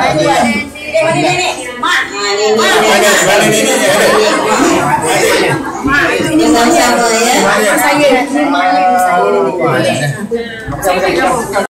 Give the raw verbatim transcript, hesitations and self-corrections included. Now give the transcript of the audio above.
Mana nenek? Mak. Mana nenek? Mak. Ini sama-sama ya. Saya. Ini saya.